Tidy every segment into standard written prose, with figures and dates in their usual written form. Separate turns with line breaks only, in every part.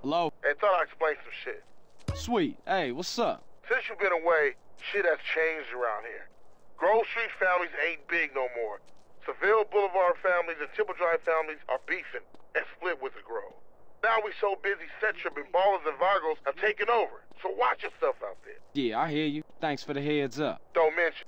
Hello?
Hey, thought I'd explain some shit.
Sweet. Hey, what's up?
Since you've been away, shit has changed around here. Grove Street families ain't big no more. Seville Boulevard families and Temple Drive families are beefing and split with the Grove. Now we so busy, Setchup and Ballers and Vagos have taken over. So watch yourself out there.
Yeah, I hear you. Thanks for the heads up.
Don't mention.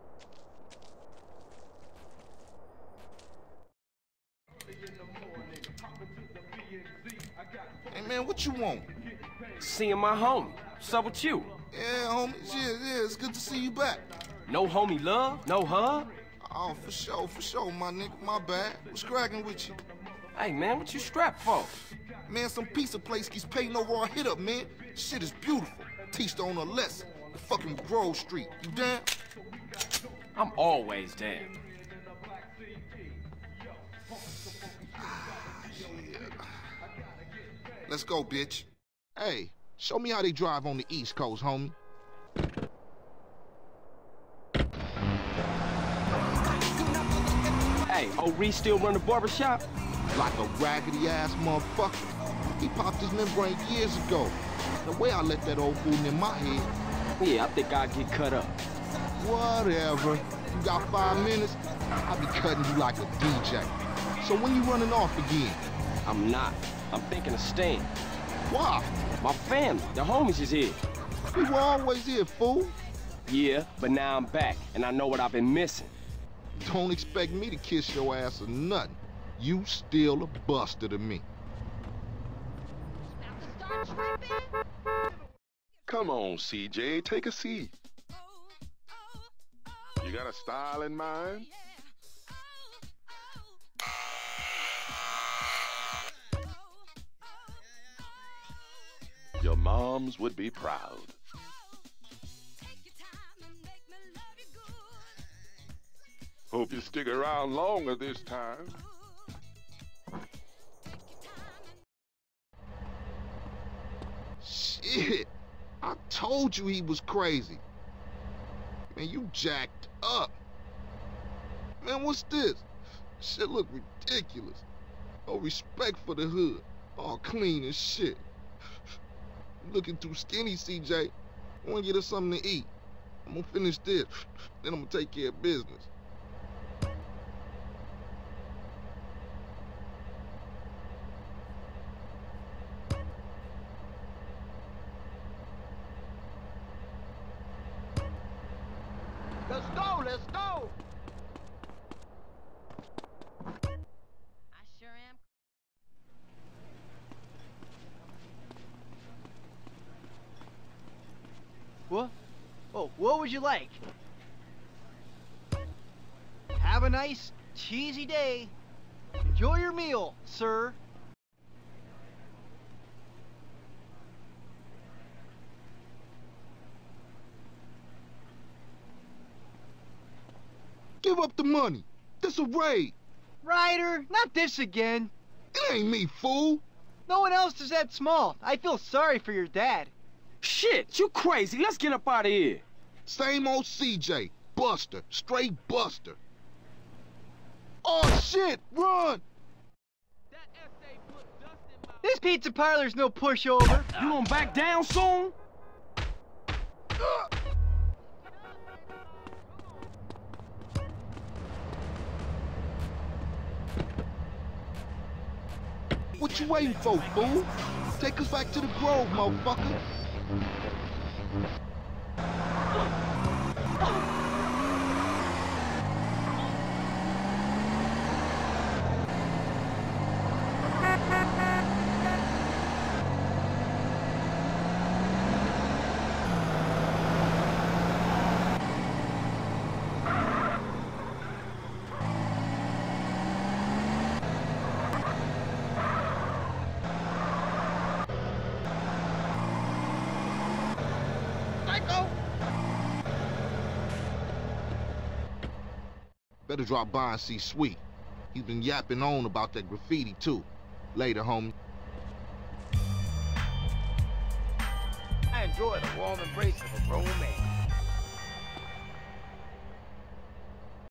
Hey, man, what you want?
Seeing my homie. What's up with you?
Yeah, homie. Yeah, it's good to see you back.
No homie love? No hug?
Oh, for sure, my nigga. My bad. What's cracking with you?
Hey, man, what you strapped for?
Man, some pizza place keeps painting over our hit up, man. Shit is beautiful. Teach the owner a lesson. The fucking Grove Street. You down?
I'm always down.
Yeah. Let's go, bitch. Hey, show me how they drive on the East Coast, homie.
Hey, old Reese still run the barbershop?
Like a raggedy-ass motherfucker. He popped his membrane years ago. The way I let that old fool in my head.
Yeah, I think I'll get cut up.
Whatever. You got 5 minutes? I'll be cutting you like a DJ. So when you running off again?
I'm not. I'm thinking of staying.
Why?
My family, the homies is here.
We were always here, fool.
Yeah, but now I'm back, and I know what I've been missing.
Don't expect me to kiss your ass or nothing. You still a buster to me.
Come on, CJ, take a seat. You got a style in mind? Your moms would be proud. Hope you stick around longer this time.
Shit, I told you he was crazy. Man, you jacked up. Man, what's this? Shit look ridiculous. No respect for the hood. All clean as shit. You looking too skinny, CJ. I wanna get us something to eat. I'm gonna finish this, then I'm gonna take care of business.
Let's go! I sure am.
What? Oh, what would you like? Have a nice, cheesy day. Enjoy your meal, sir.
Give up the money. This a raid.
Ryder, not this again.
It ain't me, fool.
No one else is that small. I feel sorry for your dad.
Shit, you crazy. Let's get up out of here.
Same old CJ. Buster. Straight Buster. Oh, shit. Run.
This pizza parlor's no pushover.
You gonna back down soon?
What you waiting for, fool? Take us back to the Grove, motherfucker. Better drop by and see Sweet. He's been yapping on about that graffiti, too. Later, homie.
I enjoy the warm embrace of a grown man.